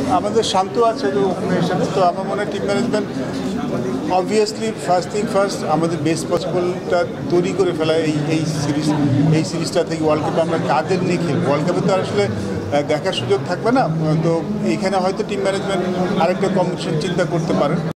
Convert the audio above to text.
আমাদের শান্ত আছে ওখানে হিসেবে, তো আমার মনে হয় team management obviously first thing first আমাদের বেস্ট পসিবলটা তৈরি করে ফেলা এই সিরিজটা থেকে ওয়ার্ল্ড কাপে আমরা কাদের নিয়ে খেলব। ওয়ার্ল্ড কাপে তো আর আসলে দেখার সুযোগ থাকবে না, তো এইখানে হয়তো টিম ম্যানেজমেন্ট আরেকটা কম্পিটিশন চিন্তা করতে পারেন।